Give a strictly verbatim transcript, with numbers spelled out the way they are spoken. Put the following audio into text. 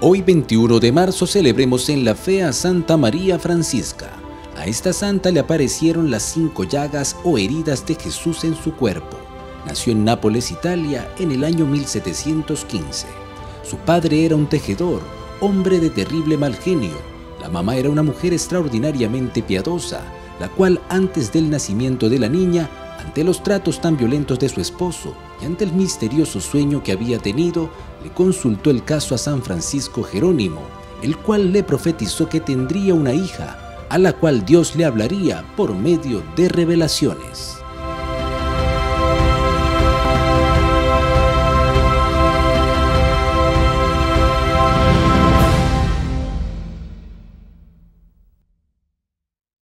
Hoy veintiuno de marzo celebremos en la fe a Santa María Francisca. A esta santa le aparecieron las cinco llagas o heridas de Jesús en su cuerpo. Nació en Nápoles, Italia, en el año mil setecientos quince. Su padre era un tejedor, hombre de terrible mal genio. La mamá era una mujer extraordinariamente piadosa, la cual antes del nacimiento de la niña, ante los tratos tan violentos de su esposo y ante el misterioso sueño que había tenido, le consultó el caso a San Francisco Jerónimo, el cual le profetizó que tendría una hija, a la cual Dios le hablaría por medio de revelaciones.